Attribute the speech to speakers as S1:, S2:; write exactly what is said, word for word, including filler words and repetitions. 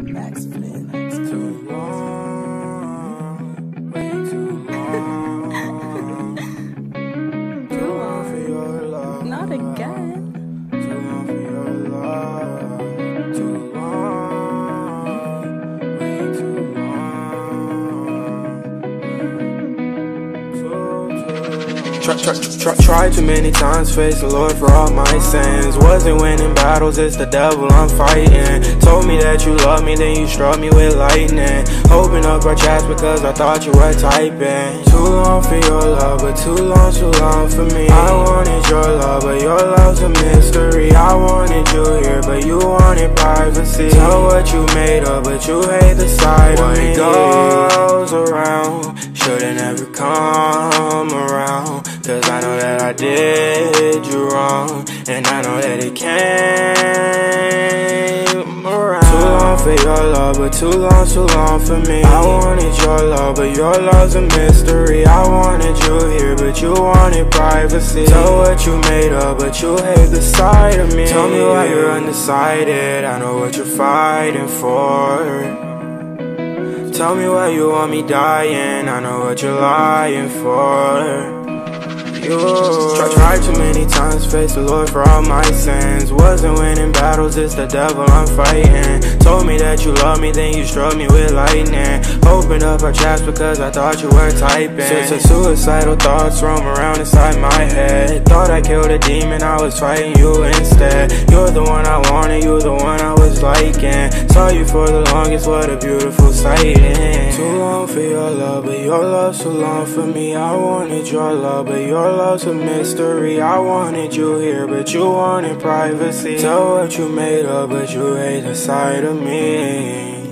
S1: Max Flynn.
S2: Too long, way too long. Too long for your love.
S1: Not again.
S2: Too long for your love. Too long, way too long. Too, too Try, try, try, tried too many times, face the Lord for all my sins. Wasn't winning battles, it's the devil I'm fighting. Told me that you love me, then you struck me with lightning. Open up our chats because I thought you were typing. Too long for your love, but too long, too long for me. I wanted your love, but your love's a mystery. I wanted you here, but you wanted privacy. Tell what you made of, but you hate the side of me. What goes around shouldn't ever come around. Cause I know that I did you wrong, and I know that it came around. Too long for your love, but too long, too long for me. I wanted your love, but your love's a mystery. I wanted you here, but you wanted privacy. Tell what you made of, but you hate the side of me. Tell me why you're undecided, I know what you're fighting for. Tell me why you want me dying, I know what you're lying for. You Try, tried too many times, face the Lord for all my sins. Wasn't winning battles, it's the devil I'm fighting. Told me that you love me, then you struck me with lightning. Opened up our chats because I thought you were typing. Since the suicidal thoughts roam around inside my head. Thought I killed a demon, I was fighting you instead. You're the one I wanted, you're the one I was liking. Saw you for the longest, what a beautiful sighting. Too long for your love, but your love's too long for me. I wanted your love, but your love's a mystery. I wanted you here, but you wanted privacy. Tell what you made of, but you hate the side of me.